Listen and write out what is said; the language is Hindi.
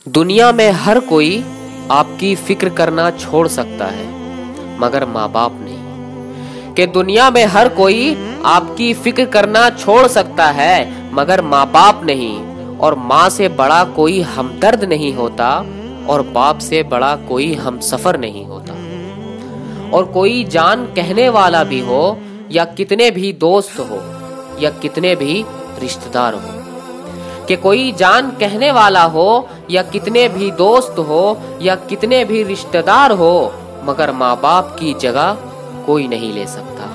दुनिया में हर कोई आपकी फिक्र करना छोड़ सकता है मगर माँ बाप नहीं। कि दुनिया में हर कोई आपकी फिक्र करना छोड़ सकता है मगर माँ बाप नहीं। और माँ से बड़ा कोई हमदर्द नहीं होता और बाप से बड़ा कोई हमसफर नहीं होता। और कोई जान कहने वाला भी हो या कितने भी दोस्त हो या कितने भी रिश्तेदार हो, कि कोई जान कहने वाला हो या कितने भी दोस्त हो या कितने भी रिश्तेदार हो, मगर माँ बाप की जगह कोई नहीं ले सकता।